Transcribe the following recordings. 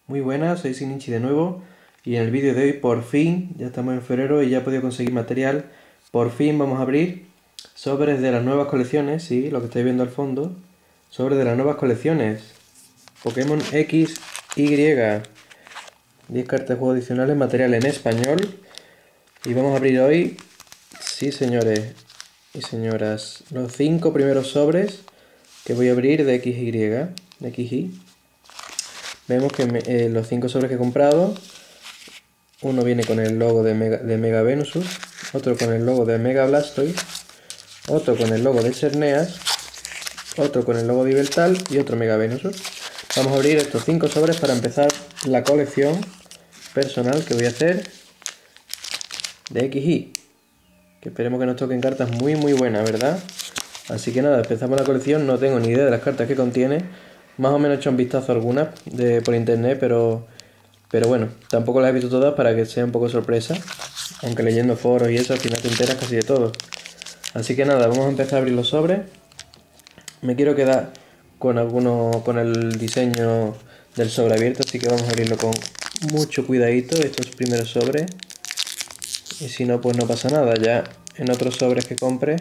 Muy buenas, soy Sinichi de nuevo y en el vídeo de hoy por fin, ya estamos en febrero y ya he podido conseguir material. Por fin vamos a abrir sobres de las nuevas colecciones, sí, lo que estáis viendo al fondo. Sobres de las nuevas colecciones. Pokémon X, Y. 10 cartas de juego adicionales, material en español. Y vamos a abrir hoy, sí señores y señoras, los 5 primeros sobres que voy a abrir de XY, de XY. Vemos que los 5 sobres que he comprado, uno viene con el logo de Mega Venusaur, otro con el logo de Mega Blastoise, otro con el logo de Xerneas, otro con el logo de Yveltal y otro Mega Venusaur. Vamos a abrir estos 5 sobres para empezar la colección personal que voy a hacer de XY. Que esperemos que nos toquen cartas muy buenas, ¿verdad? Así que nada, empezamos la colección. No tengo ni idea de las cartas que contiene. Más o menos he hecho un vistazo a algunas por internet, pero bueno, tampoco las he visto todas para que sea un poco sorpresa. Aunque leyendo foros y eso, al final te enteras casi de todo. Así que nada, vamos a empezar a abrir los sobres. Me quiero quedar con el diseño del sobre abierto, así que vamos a abrirlo con mucho cuidadito, estos primeros sobres. Y si no, pues no pasa nada, ya en otros sobres que compre.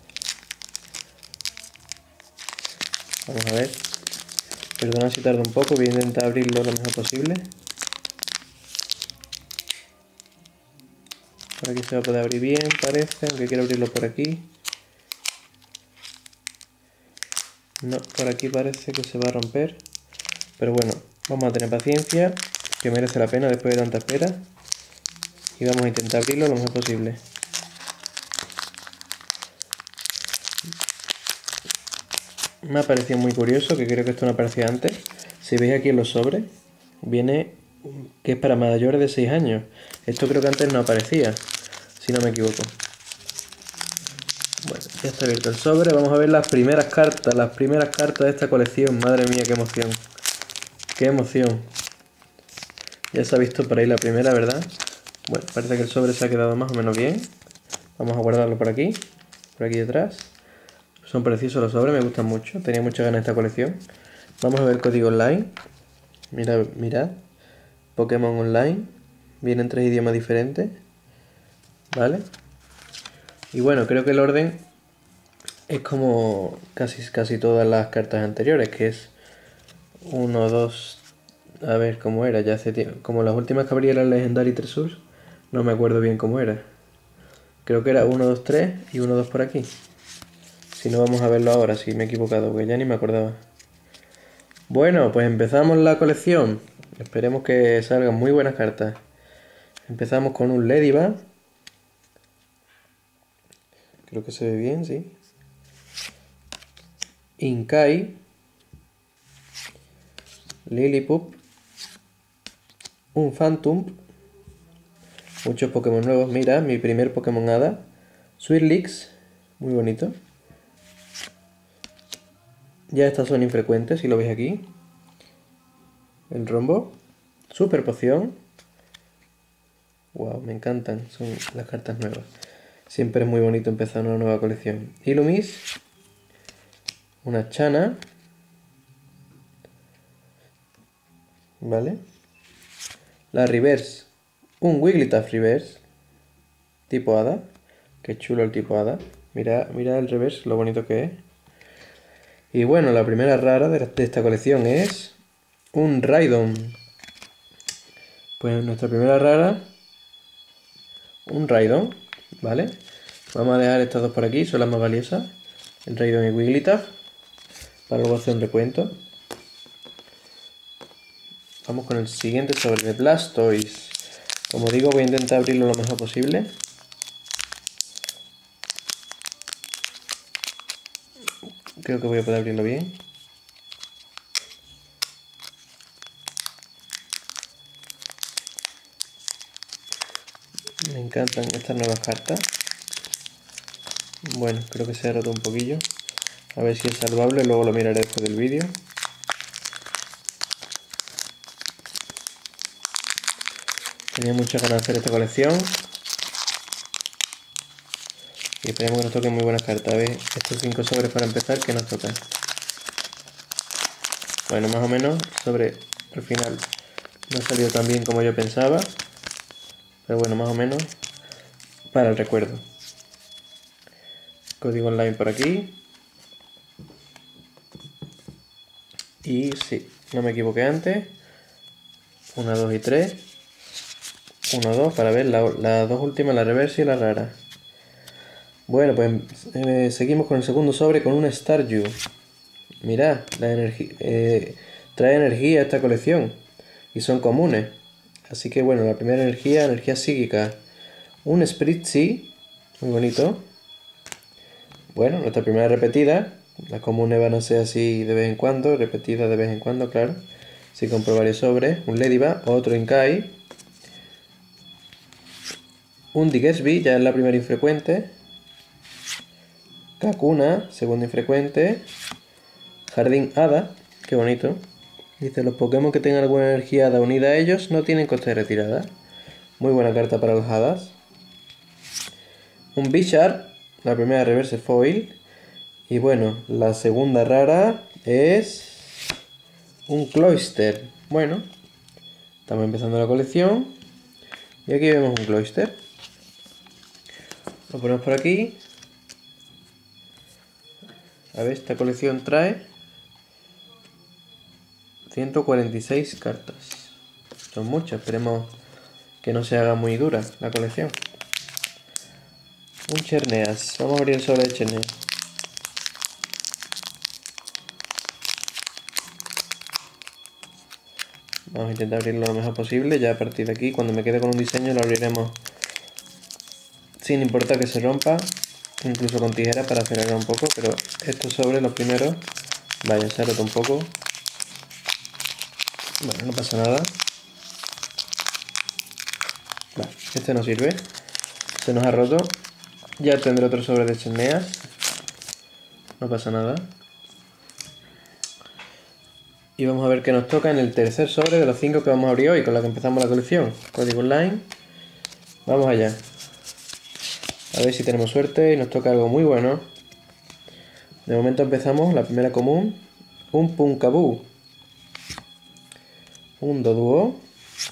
Vamos a ver. Perdona si tarda un poco, voy a intentar abrirlo lo mejor posible. Por aquí se va a poder abrir bien, parece, aunque quiero abrirlo por aquí. No, por aquí parece que se va a romper. Pero bueno, vamos a tener paciencia, que merece la pena después de tanta espera. Y vamos a intentar abrirlo lo mejor posible. Me ha parecido muy curioso, que creo que esto no aparecía antes. Si veis aquí en los sobres, viene que es para mayores de 6 años. Esto creo que antes no aparecía, si no me equivoco. Bueno, ya está abierto el sobre. Vamos a ver las primeras cartas de esta colección. Madre mía, qué emoción. Qué emoción. Ya se ha visto por ahí la primera, ¿verdad? Bueno, parece que el sobre se ha quedado más o menos bien. Vamos a guardarlo por aquí detrás. Son preciosos los sobres, me gustan mucho. Tenía muchas ganas de esta colección. Vamos a ver el código online. Mirad. Pokémon Online. Vienen 3 idiomas diferentes. ¿Vale? Y bueno, creo que el orden es como casi todas las cartas anteriores, que es 1, 2... A ver cómo era, ya hace tiempo. Como las últimas que abrí eran Legendary Treasures, no me acuerdo bien cómo era. Creo que era 1, 2, 3 y 1, 2 por aquí. Si no, vamos a verlo ahora, si me he equivocado, porque ya ni me acordaba. Bueno, pues empezamos la colección. Esperemos que salgan muy buenas cartas. Empezamos con un Ladybug. Creo que se ve bien, sí. Inkai. Lillipup. Un Phantom. Muchos Pokémon nuevos. Mira, mi primer Pokémon Hada. Swirlix. Muy bonito. Ya estas son infrecuentes, si lo veis aquí. El rombo. Super poción. Wow, me encantan. Son las cartas nuevas. Siempre es muy bonito empezar una nueva colección. Illumis. Una Chana. ¿Vale? La Reverse. Un Wigglytuff Reverse. Tipo Hada. Qué chulo el tipo Hada. Mira el reverse, lo bonito que es. Y bueno, la primera rara de esta colección es un Raidon. Pues nuestra primera rara, un Raidon, ¿vale? Vamos a dejar estas dos por aquí, son las más valiosas. El Raidon y Wigglytuff. Para luego hacer un recuento. Vamos con el siguiente sobre de Blastoise. Como digo, voy a intentar abrirlo lo mejor posible. Creo que voy a poder abrirlo bien. Me encantan estas nuevas cartas. Bueno, creo que se ha roto un poquillo. A ver si es salvable, luego lo miraré después del vídeo. Tenía muchas ganas de hacer esta colección. Y esperemos que nos toquen muy buenas cartas. A ver, estos 5 sobres para empezar, ¿qué nos tocan? Bueno, más o menos sobre el final. No ha salido tan bien como yo pensaba, pero bueno, más o menos para el recuerdo. Código online por aquí. Y sí, no me equivoqué antes. 1, 2 y 3. 1, 2 para ver las dos últimas, la reversa y la rara. Bueno, pues seguimos con el segundo sobre con un Staryu. Mirad, trae energía esta colección y son comunes. Así que bueno, la primera energía psíquica. Un Spritzy, muy bonito. Bueno, nuestra primera repetida. Las comunes van a ser así de vez en cuando, repetidas de vez en cuando, claro. Así compro varios sobres. Un Ladybug, otro Inkai. Un Diggersby, ya es la primera infrecuente. Kakuna, segunda infrecuente. Jardín Hada, qué bonito. Dice, los Pokémon que tengan alguna energía hada unida a ellos no tienen coste de retirada. Muy buena carta para los hadas. Un Bisharp, la primera reverse foil. Y bueno, la segunda rara es un Cloyster. Bueno, estamos empezando la colección. Y aquí vemos un Cloyster. Lo ponemos por aquí. A ver, esta colección trae 146 cartas. Son muchas, esperemos que no se haga muy dura la colección. Un Cherneas. Vamos a abrir el sobre de Cherneas. Vamos a intentar abrirlo lo mejor posible. Ya a partir de aquí, cuando me quede con un diseño, lo abriremos sin importar que se rompa. Incluso con tijeras para acelerar un poco. Pero estos sobres, los primeros, vaya, se ha roto un poco. Bueno, no pasa nada. Vale, este no sirve. Se nos ha roto. Ya tendré otro sobre de Cherneas. No pasa nada. Y vamos a ver qué nos toca en el tercer sobre de los 5 que vamos a abrir hoy, con la que empezamos la colección. Código online. Vamos allá. A ver si tenemos suerte y nos toca algo muy bueno. De momento empezamos la primera común. Un Punkaboo. Un Doduo.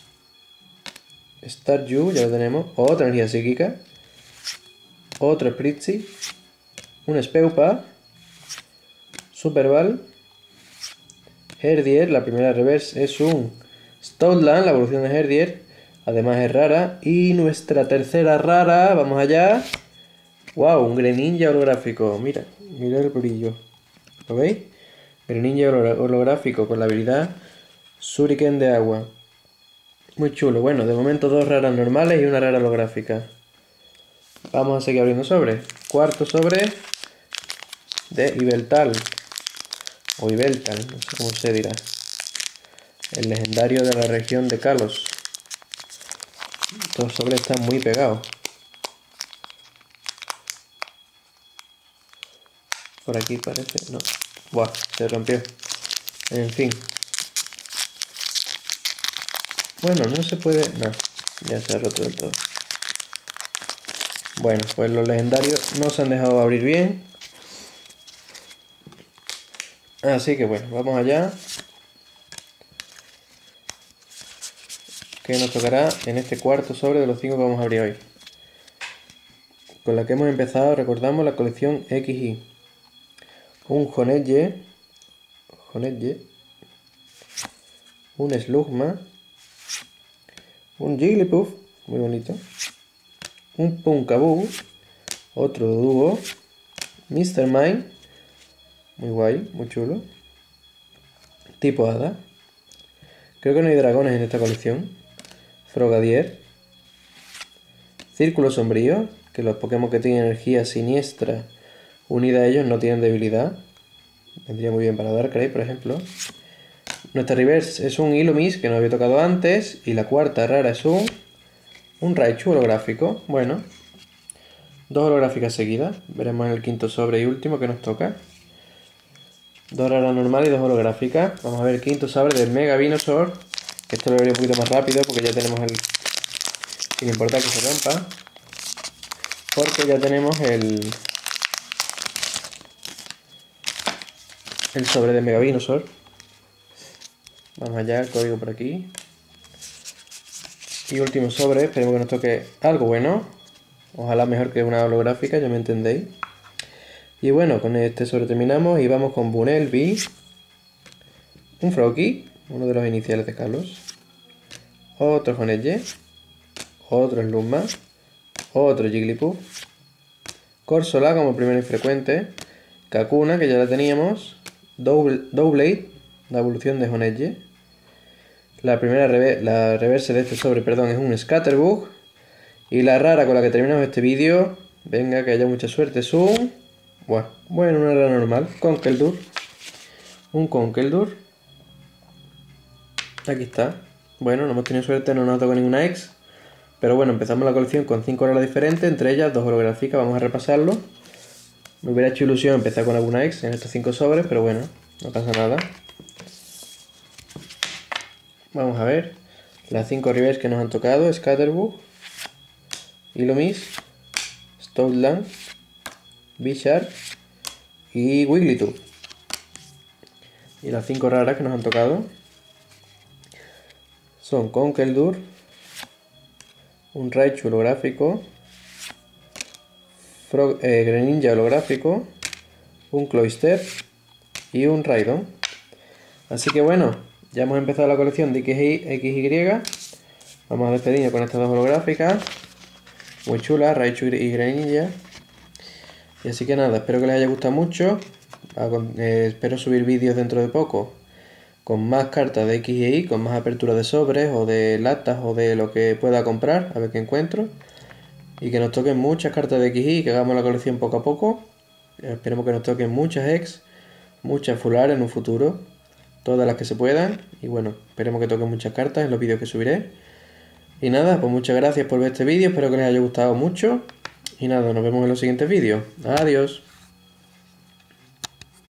Staryu, ya lo tenemos. Otra energía psíquica. Otro Spritzy. Un Speupa. Superball. Herdier, la primera reverse es un Stoutland, la evolución de Herdier. Además es rara. Y nuestra tercera rara, vamos allá. ¡Wow! Un Greninja holográfico. Mira, mira el brillo. ¿Lo veis? Greninja holográfico con la habilidad Shuriken de agua. Muy chulo. Bueno, de momento dos raras normales y una rara holográfica. Vamos a seguir abriendo sobres. Cuarto sobre de Yveltal. O Yveltal, no sé cómo se dirá. El legendario de la región de Kalos. Estos sobres están muy pegados. Por aquí parece... no. Buah, se rompió. En fin. Bueno, no se puede... no, ya se ha roto del todo. Bueno, pues los legendarios no se han dejado abrir bien. Así que bueno, vamos allá. Que nos tocará en este cuarto sobre de los 5 que vamos a abrir hoy. Con la que hemos empezado, recordamos, la colección XY. Un Honedge. Un Slugma. Un Jigglypuff, muy bonito. Un Punkaboo. Otro dúo. Mr. Mime. Muy guay, muy chulo. Tipo hada. Creo que no hay dragones en esta colección. Frogadier. Círculo sombrío, que los Pokémon que tienen energía siniestra unida a ellos no tienen debilidad. Vendría muy bien para Darkrai, por ejemplo. Nuestra reverse es un Illumise, que no había tocado antes. Y la cuarta rara es un Raichu holográfico. Bueno, dos holográficas seguidas. Veremos en el quinto sobre y último que nos toca. Dos raras normales y dos holográficas. Vamos a ver el quinto sobre del Mega Venusaur. Esto lo veré un poquito más rápido porque ya tenemos el... sin importar que se rompa. Porque ya tenemos el sobre de Mega Venusaur. Vamos allá, el código por aquí. Y último sobre, esperemos que nos toque algo bueno. Ojalá mejor que una holográfica, ya me entendéis. Y bueno, con este sobre terminamos y vamos con Bunnelby, un Froakie, uno de los iniciales de Carlos, otro Honedge, otro Slugma, otro Jigglypuff, Corsola como primero infrecuente, Kakuna, que ya la teníamos, Doublade, la evolución de Honedge. La primera la reverse de este sobre, perdón, es un Scatterbug. Y la rara con la que terminamos este vídeo, venga que haya mucha suerte, es un... Bueno, una rara normal, Conkeldurr. Un Conkeldurr. Aquí está. Bueno, no hemos tenido suerte, no nos ha tocado ninguna X. Pero bueno, empezamos la colección con 5 raras diferentes, entre ellas 2 holográficas, vamos a repasarlo. Me hubiera hecho ilusión empezar con alguna X en estos 5 sobres, pero bueno, no pasa nada. Vamos a ver las 5 reverse que nos han tocado: Scatterbug, Ilomis, Stoutland, Bisharp y Wigglytuff. Y las 5 raras que nos han tocado son Conkeldurr, un Raichu holográfico, Greninja holográfico, un Cloyster y un Raidon. Así que bueno, ya hemos empezado la colección de XY. Vamos a despedirnos con estas 2 holográficas muy chulas, Raichu y Greninja. Y así que nada, espero que les haya gustado mucho. Espero subir vídeos dentro de poco con más cartas de X y Y, con más apertura de sobres o de latas o de lo que pueda comprar, a ver qué encuentro. Y que nos toquen muchas cartas de X y Y, que hagamos la colección poco a poco. Esperemos que nos toquen muchas X, muchas Full Art en un futuro, todas las que se puedan. Y bueno, esperemos que toquen muchas cartas en los vídeos que subiré. Y nada, pues muchas gracias por ver este vídeo, espero que les haya gustado mucho. Y nada, nos vemos en los siguientes vídeos. Adiós.